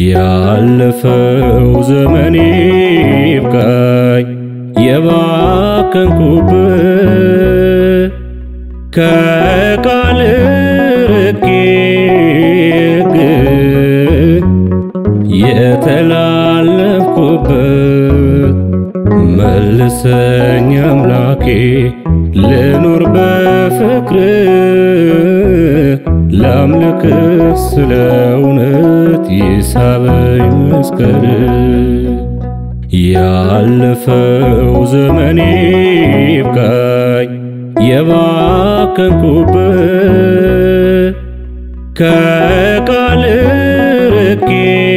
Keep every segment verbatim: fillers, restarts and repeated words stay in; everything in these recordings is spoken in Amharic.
ያለፈው ዘመኔ ይብቃኝ የባከንኩበት ከቃል ርቄ የተላለፍኩበት መልሰኝ አምላኬ ልኑር በፍቅር ላምልክ ስለ እውነት ይሳበኝ መስቀል ያለፈው ዘመኔ ይብቃኝ የባከንኩበት ከቃል ርቄ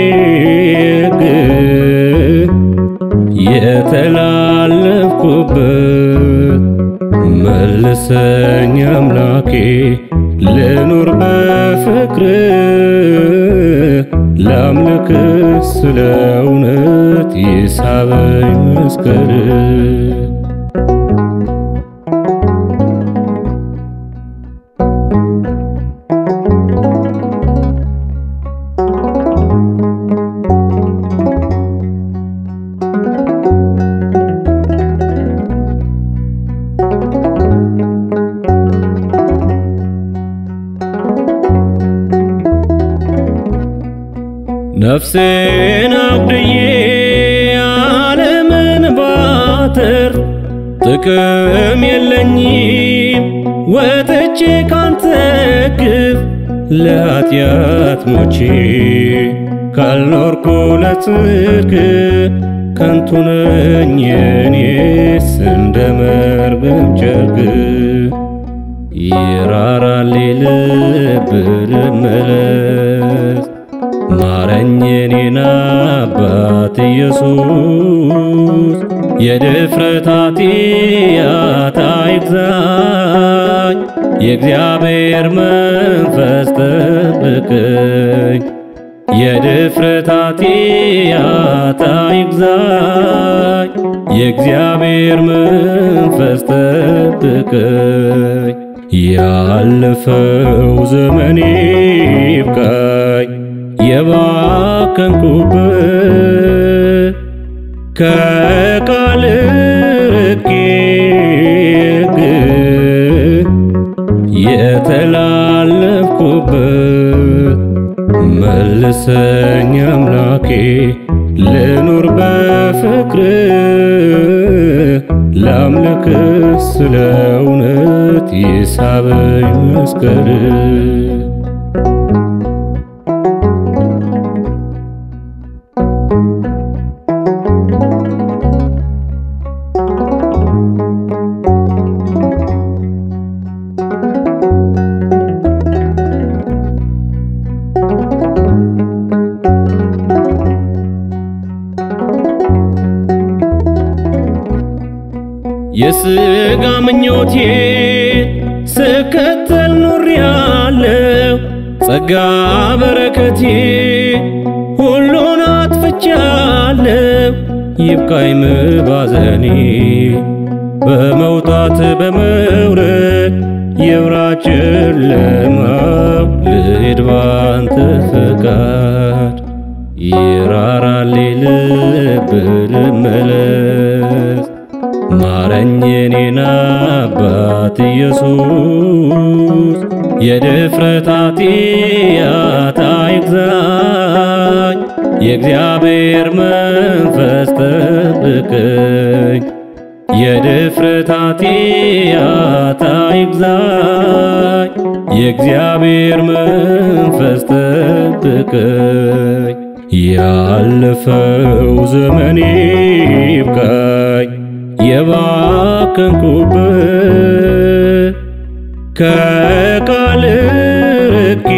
የተላለፍኩበት መልሰኝ አምላኬ ልኑር በፍቅር ላምልክ ስለ እውነት ይሳበኝ መስቀል ነፍሴን አጉድዬ ዓለምን ባተርፍ ጥቅም የለኝም ወጥቼ ካንተ ግፍ ለኃጢአት ሞቼ ካልኖርኩ ለጽድቅ ከንቱ ነኝ እኔስ እንደ መርገም ጨርቅ ይራራል ልብ ልመለስ ማረኝ እኔን አባት ኢየሱስ የድፍረት ኃጢአት አይግዛኝ የእግዚአብሔር መንፈስ ጠብቀኝ የድፍረት ኃጢአት አይግዛኝ የእግዚአብሔር መንፈስ ጠብቀኝ ያለፈው ዘመኔ ይብቃኝ የባከንኩበት ከቃል ርቄ የተላለፍኩበት መልሰኝ አምላኬ ልኑር በፍቅር ላምልክ ስለ እውነት ይሳበኝ መስቀል የሥጋ ምኞቴ ስከተል ኖሬአለሁ ጸጋ በረከቴ ሁሉን አጥፍቻለሁ ይብቃኝ መባዘኔ በመውጣት በመውረድ ይብራ ጨለማው ልሂድ ባንተ ፈቃድ ይራራል ልብ ልመለስ ማረኝ እኔን አባት ኢየሱስ የድፍረት ኃጢአት አይግዛኝ የእግዚአብሔር መንፈስ ጠብቀኝ የድፍረት ኃጢአት አይግዛኝ የእግዚአብሔር መንፈስ ጠብቀኝ ያለፈው ዘመኔ ይብቃኝ የባከንኩበት ከቃል ርቄ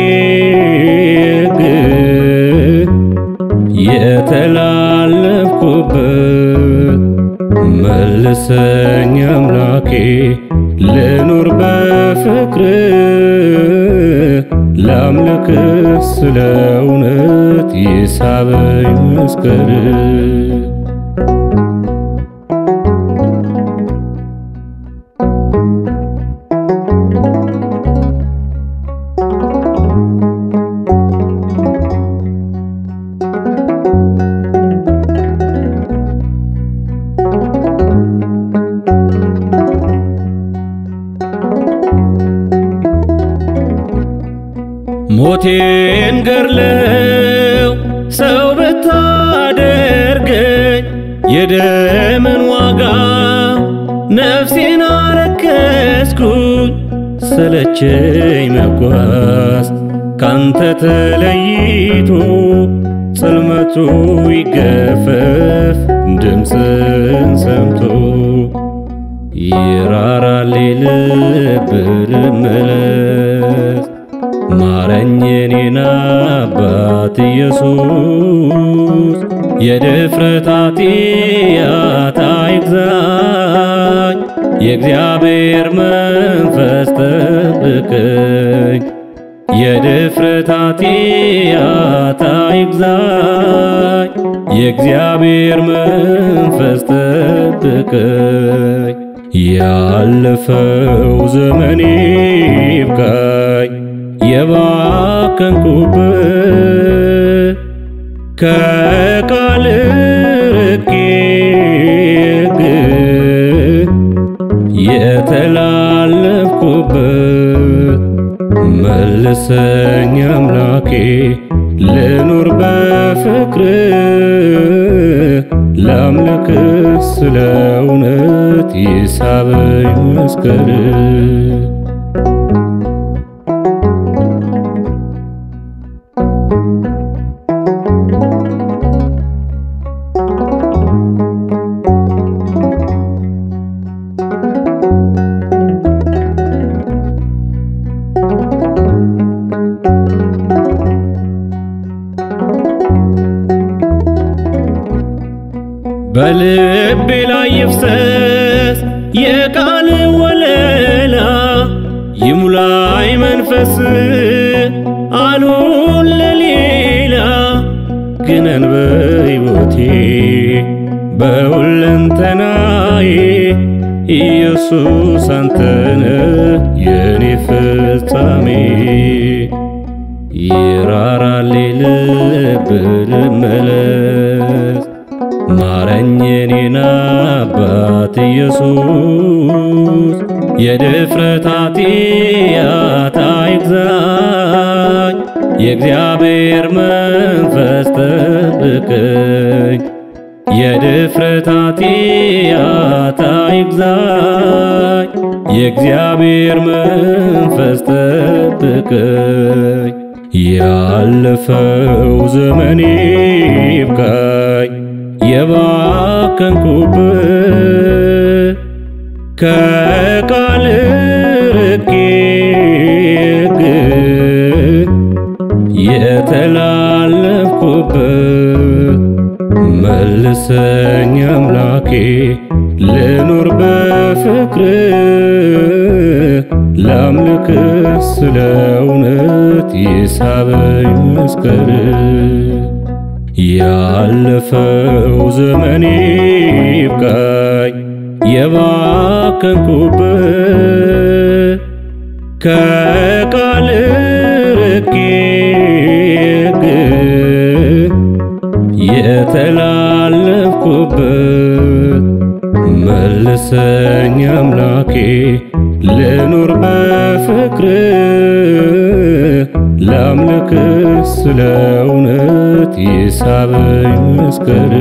የተላለፍኩበት መልሰኝ አምላኬ ልኑር በፍቅር ላምልክ ስለ እውነት ይሳበኝ መስቀል ሞቴን ገርለው ሰው ብታደርገኝ የደምን ዋጋ ነፍሴን አረከስኩኝ። ሰለቸኝ መጓዝ ካንተ ተለይቶ ጽልመቱ ይገፈፍ ድምፅን ሰምቶ። ይራራል ልብ ልመለስ ማረኝ የኔን አባት ኢየሱስ። የድፍረት ኃጢአት አይግዛኝ የእግዚአብሔር መንፈስ ጠብቀኝ። የድፍረት ኃጢአት አይግዛኝ የእግዚአብሔር መንፈስ ጠብቀኝ። ያለፈው ዘመኔ ይብቃኝ የባከንኩበት ከቃል ርቄ ግን የተላለፍኩበት። መልሰኝ አምላኬ ልኑር በፍቅር ላምልክ ስለ እውነት ይሳበኝ መስቀል። በልቤ ላይ ይፍሰስ የቃል ወለላ ይሙላይ መንፈስ አልሁን ለሌላ። ግነን በሕይወቴ በሁለንተናዬ ኢየሱስ አንተነ የኔ ፍጻሜ። ይራራል ልብ ልመለስ ማረኝ የኔን አባት ኢየሱስ። የድፍረት ኃጢአት አይግዛኝ የእግዚአብሔር መንፈስ ጠብቀኝ። የድፍረት ኃጢአት አይግዛኝ የእግዚአብሔር መንፈስ ጠብቀኝ። ያለፈው ዘመኔ ይብቃኝ የባከንኩበት ከቃል ርቄ ግን የተላለፍኩበት። መልሰኝ አምላኬ ልኑር በፍቅር ላምልክ ስለ እውነት ይሳበኝ መስቀል። ያለፈው ዘመኔ ይብቃኝ የባከንኩበት ከቃል ርቄ ግን የተላለፍኩበት። መልሰኝ አምላኬ ልኑር በፍቅር ላምልክ ስለ እውነት ይሳበኝ መስቀል።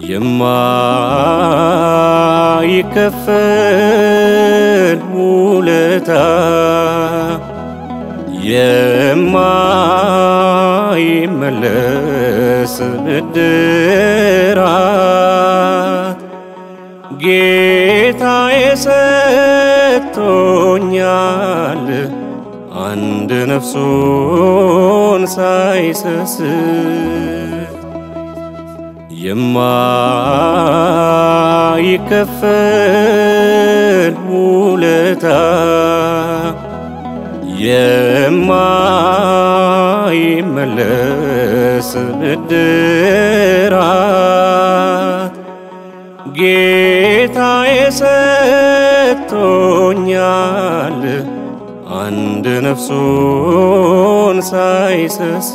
የማይከፈል ውለታ የማይመለስ ብድራት ጌታዬ ሰጥቶኛል አንድ ነፍሱን ሳይሰስት የማይከፈል ውለታ የማይመለስ ብድራት ጌታዬ ሰጥቶኛል አንድ ነፍሱን ሳይሰስት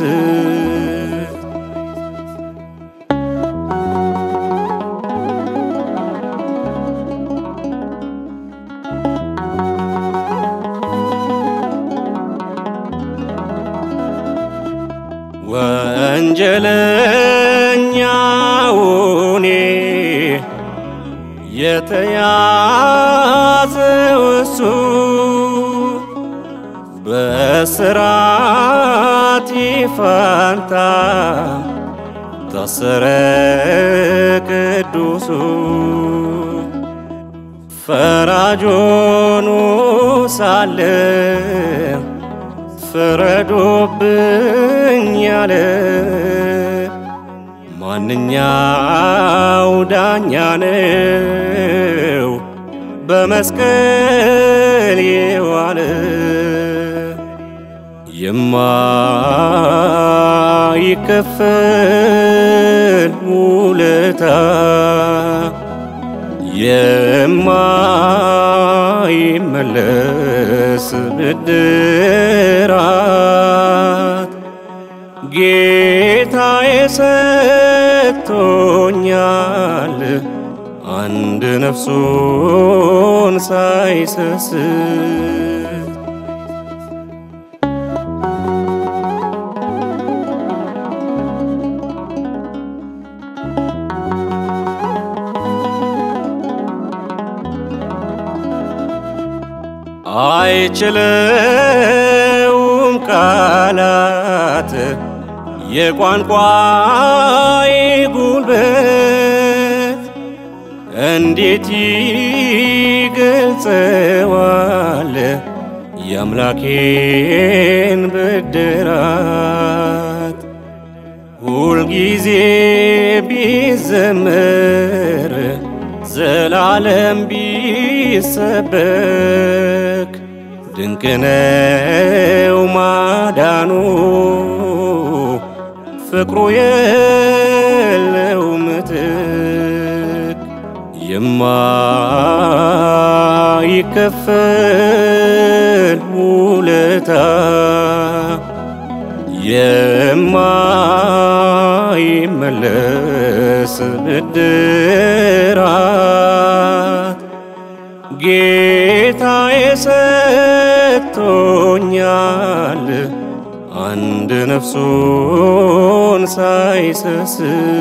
ወንጀለኛው እኔ የተያዘው እሱ በእስራት ፋንታ ታሰረ ቅዱሱ ፈራጅ ሆኖ ሳለ ፍረዶብኝ ያለ ማንኛው ዳኛ ነው በመስቀል የዋለ የማይከፈል ውለታ የማይመለስ ብድራት ጌታዬ ሰጥቶኛል አንድ ነፍሱን ሳይሰስት አይችልም ቃላት የቋንቋዬ ጉልበት እንዴት ይገልጸዋል የአምላኬን ብድራት ሁልጊዜ ቢዘመር ዘላለም ቢሰበክ ድንቅ ነው ማዳኑ ፍቅሩ የለው ምትክ የማይከፈል ውለታ የማይመለስ ብድራት ጌታዬ ሰጥቶኛል አንድ ነፍሱን ሳይሰስት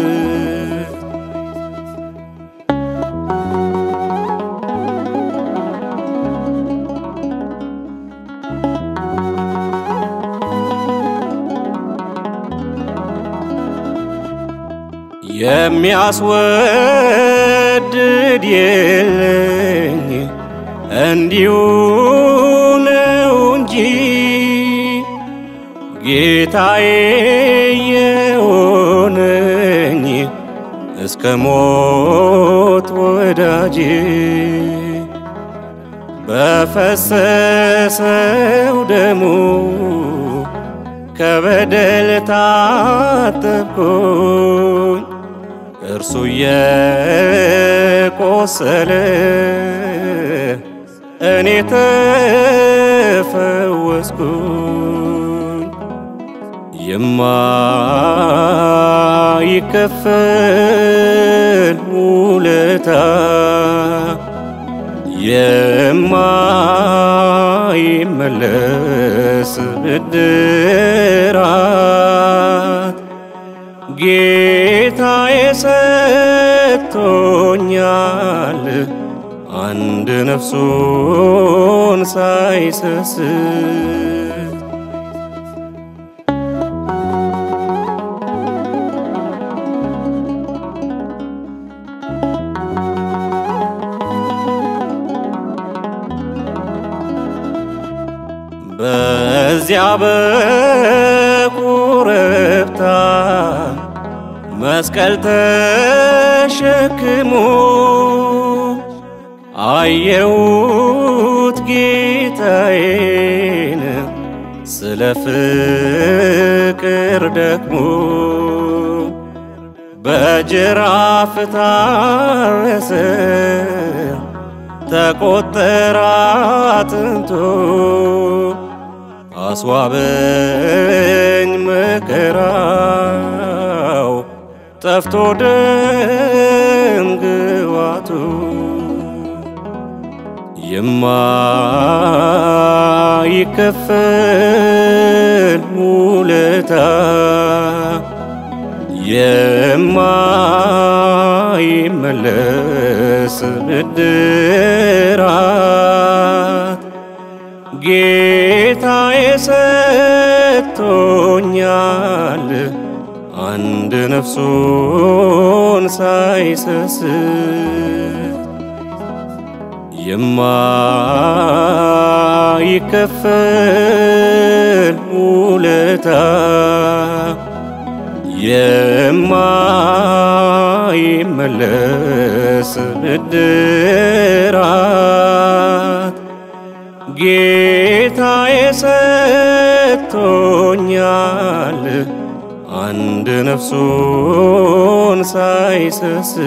የሚያስወድድ የለኝ እንዲሁ ነው እንጂ ጌታዬ የሆነኝ እስከ ሞት ወዳጄ በፈሰሰው ደሙ ከበደል ታጠብኩኝ እርሱ የቆሰለ እኔ ተፈወስኩኝ የማይከፈል ውለታ የማይመለስ ብድራት ጌታዬ ሰጥቶኛል አንድ ነፍሱን ሳይሰስት በዚያ በኮረብታ መስቀል ተሸክሞ አየሁት ጌታዬን ስለ ፍቅር ደክሞ በጅራፍ ታረሰ ተቆጠረ አጥንቶ አስዋበኝ መከራው ጠፍቶ ደም ግባቱ የማይከፈል ውለታ የማይመለስ ብድራት ጌታዬ ሰጥቶኛል አንድ ነፍሱን ሳይሰስት የማይከፈል ውለታ የማይመለስ ብድራት ጌታዬ ሰጥቶኛል አንድ ነፍሱን ሳይሰስት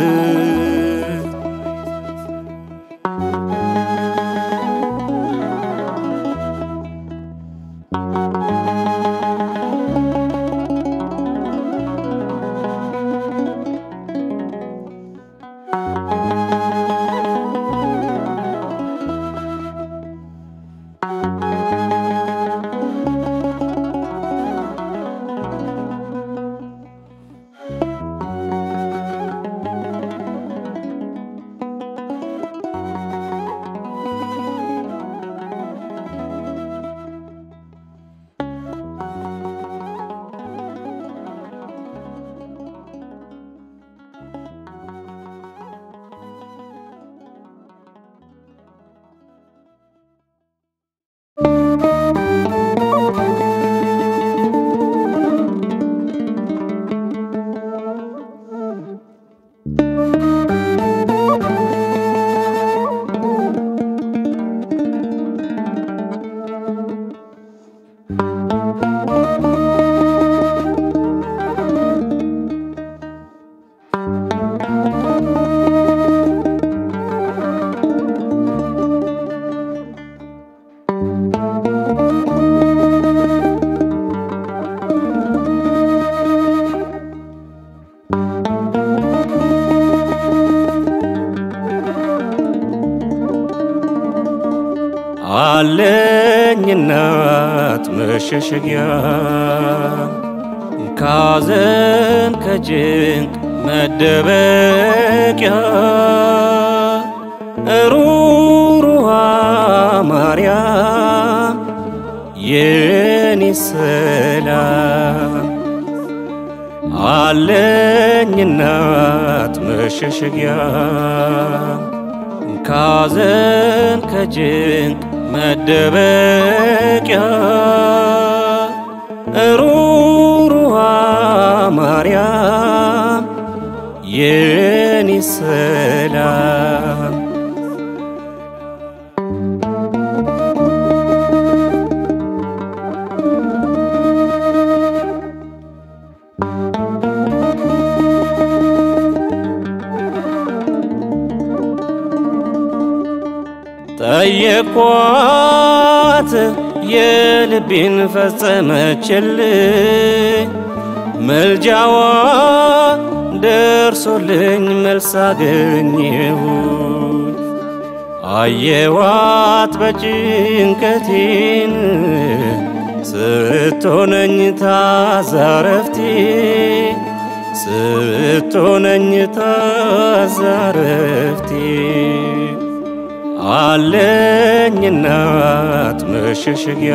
አለኝ እናት መሸሸጊያ ካዘን ከጭንቅ መደበቂያ ሩሩሃ ማርያም የኔ ሰላም አለኝ እናት መሸሸጊያ ካዘን ከጭንቅ መደበቂያ ሩሩሃ ማርያም የኔ ሰላም ጠየኳት የልቤን ፈጸመችልኝ መልጃዋ ደርሶልኝ መልስ አገኘሁ አየዋት በጭንቀቴን ስትሆነኝ ታዛረፍቴ ስትሆነኝ ታዛረፍቴ አለኝ እናት መሸሸጊያ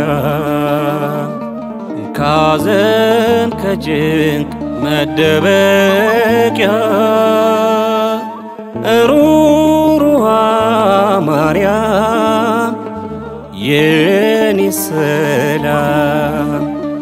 ካዘን ከጭንቅ መደበቂያ ሩሩሃ ማርያም የኔ ሰላም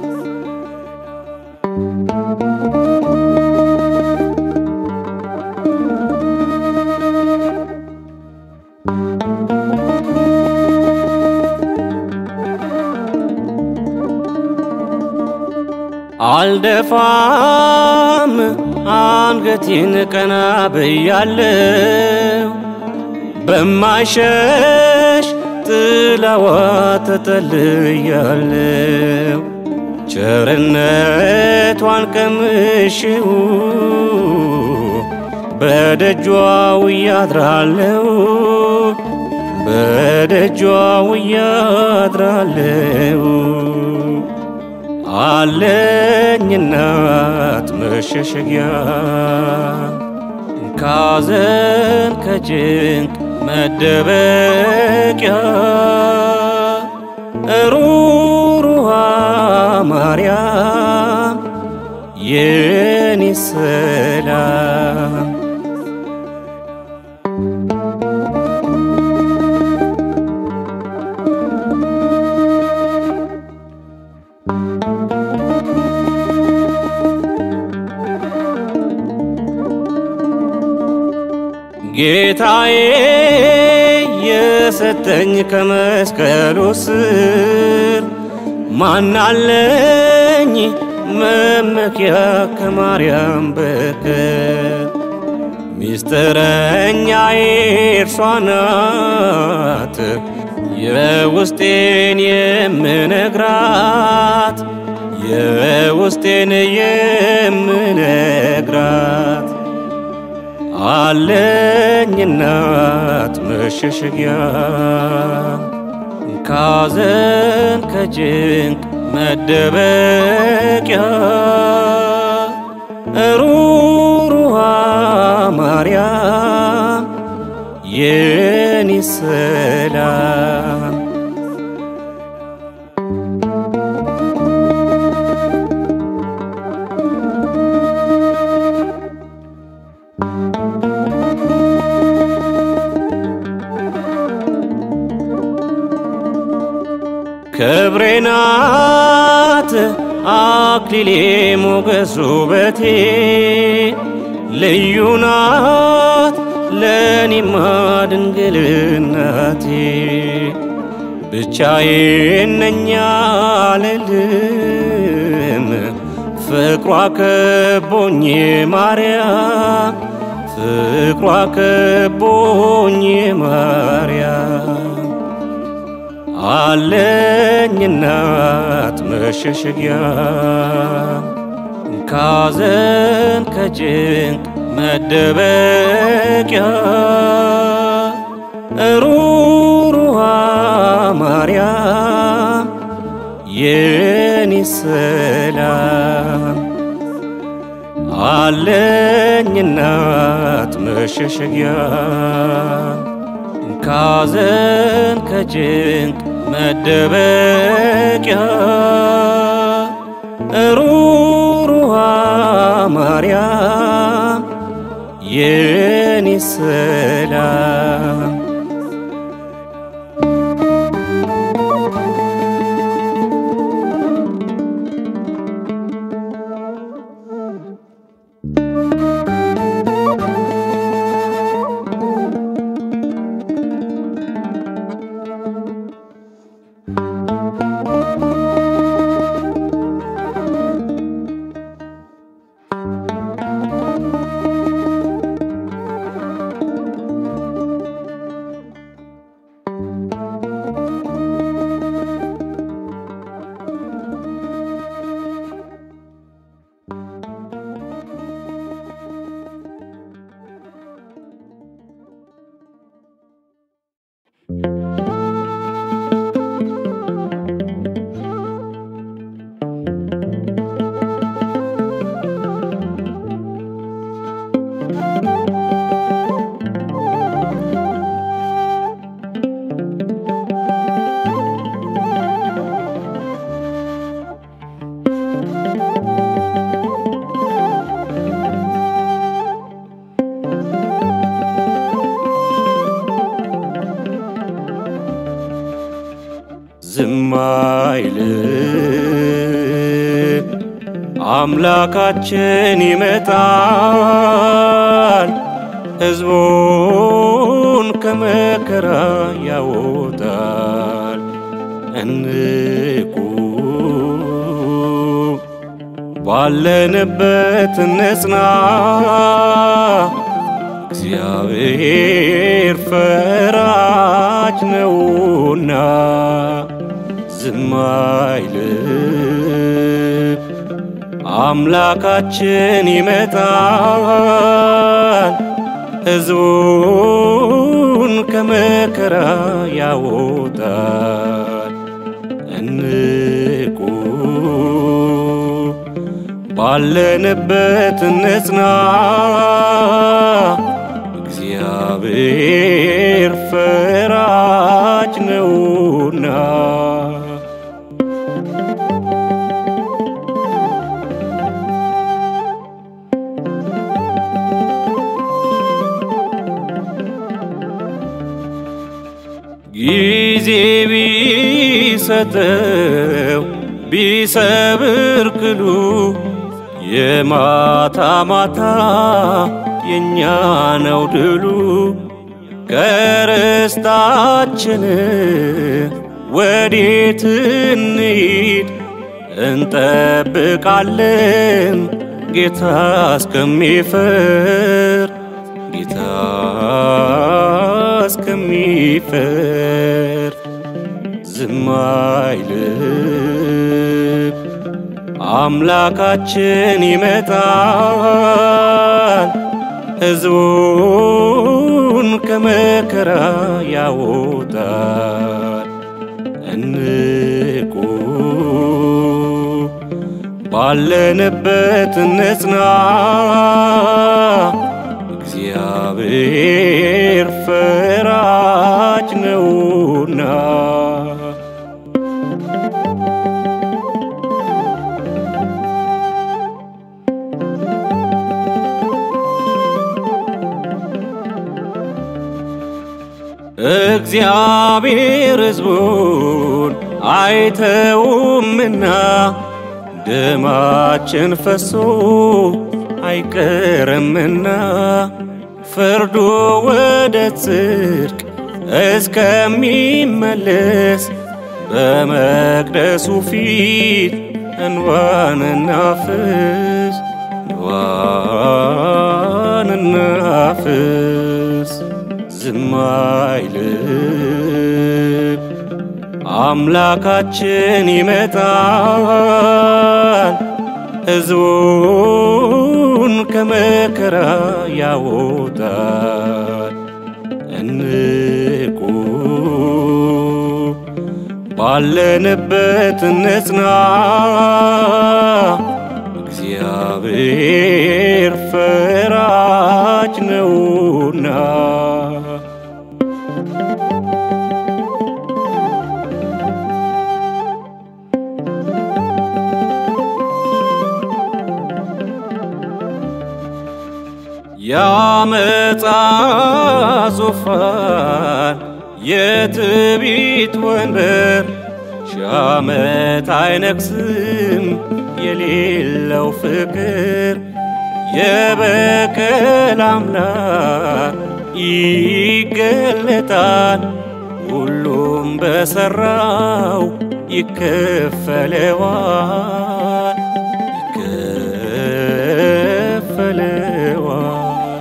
አልደፋም አንገቴን ቀና ብያለሁ በማይሸሽ ጥላዋ ተጠልያለሁ ቸርነቷን ቀምሼው በደጇ ውዬ አድራለሁ በደጇ ውዬ አድራለሁ አለኝ እናት መሸሸጊያ ካዘን ከጭንቅ መደበቂያ ሩሩሃ ማርያም የኔ ሰላም ጌታዬ የሰጠኝ ከመስቀሉ ስር ማናለኝ መመኪያ ከማርያም በቀር ሚስጥረኛዬ እርሷ ናት የውስጤን የምነግራት የውስጤን የምነግራት አለኝ እናት መሸሸጊያ ካዘን ከጭንቅ መደበቂያ ሩሩሃ ማርያም የኔ ሰላም ክብሬ ናት አክሊሌ ሞገስ ውበቴ ልዩ ናት ለኔማ ድንግል እናቴ ብቻዬን ነኝ አልልም ፍቅሯ ከቦኝ ማርያም ፍቅሯ ከቦኝ ማርያም አለኝ እናት መሸሸጊያ ካዘን ከጭንቅ መደበቂያ ሩሩሃ ማርያም የኔ ሰላም አለኝ እናት መሸሸጊያ ካዘን ከጭንቅ መደበቂያ ሩሩሃ ማርያም የኔ ሰላም ዝማይል አምላካችን ይመጣል ሕዝቡን ከመከራ ያወጣል እንቁ ባለንበት እንጽና እግዚአብሔር ፈራጅ ነውና ዝማይል አምላካችን ይመጣል ሕዝቡን ከመከራ ያወጣል እንቁ ባለንበት እንጽና እግዚአብሔር ፈራጅ ነውና ጊዜ ቢሰጠው ቢሰብር ክሉ የማታ ማታ የኛ ነው ድሉ ከርስታችን ወዴት እንሂድ እንጠብቃለን ጌታ እስከሚፈር ጌታ እስከሚፈር ዝማይል አምላካችን ይመጣል ሕዝቡን ከመከራ ያወጣል እንቁ ባለንበት እንጽና እግዚአብሔር ፈራጅ ነውና እግዚአብሔር ሕዝቡን አይተውምና ደማችን ፈሶ አይቀርምና ፍርዱ ወደ ጽድቅ እስከሚመለስ በመቅደሱ ፊት እንባን እናፍስ እንባን እናፍስ ዝማይል አምላካችን ይመጣል ሕዝቡን ከመከራ ያወጣል እንቁ ባለንበት እንጽና እግዚአብሔር ፈራጅ ነውና ያመጣ ዙፋን የትዕቢት ወንበር ሺህ ዓመት አይነግስም የሌለው ፍቅር የበቀል አምላክ ይገለጣል ሁሉም በሰራው ይከፈለዋል ይከፈለዋል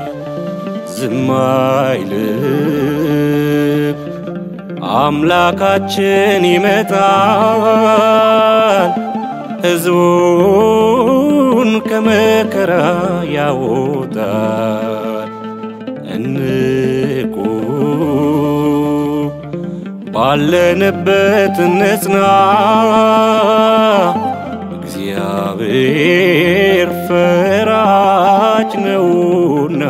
ዝማይል አምላካችን ይመጣል ሕዝቡን ከመከራ ያወጣል እንቁ ባለንበት እንጽና እግዚአብሔር ፈራጅ ነውና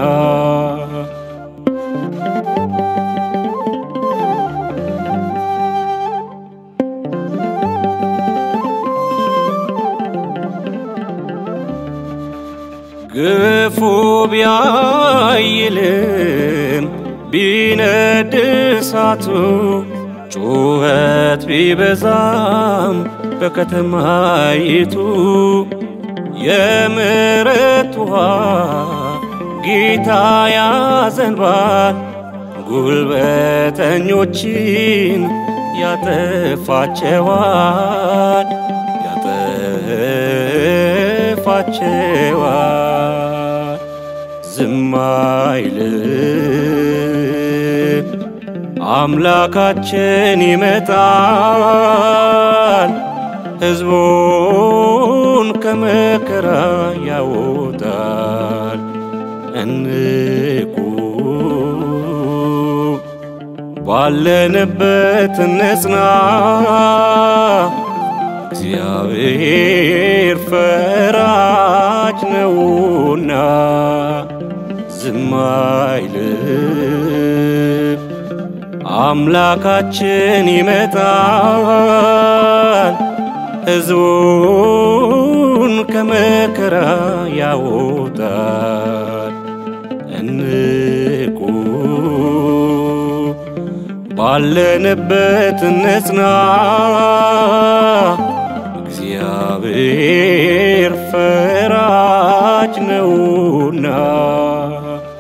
ግፉ ቢያይልም ቢነድ እሳቱ ጩኸት ቢበዛም በከተማይቱ የምሕረት ውሃ ጌታ ያዘንባል። ጉልበተኞችን ያጠፋቸዋል ያጠፋቸዋል። ዝም አይልም አምላካችን ይመጣል። ሕዝቡን ከመከራ ያወጣል። እንቁ ባለንበት እንጽና፣ እግዚአብሔር ፈራጅ ነውና። ዝም አይልም አምላካችን ይመጣል። ሕዝቡን ከመከራ ያወጣል። እንቁ ባለንበት እንጽና፣ እግዚአብሔር ፈራጅ ነውና።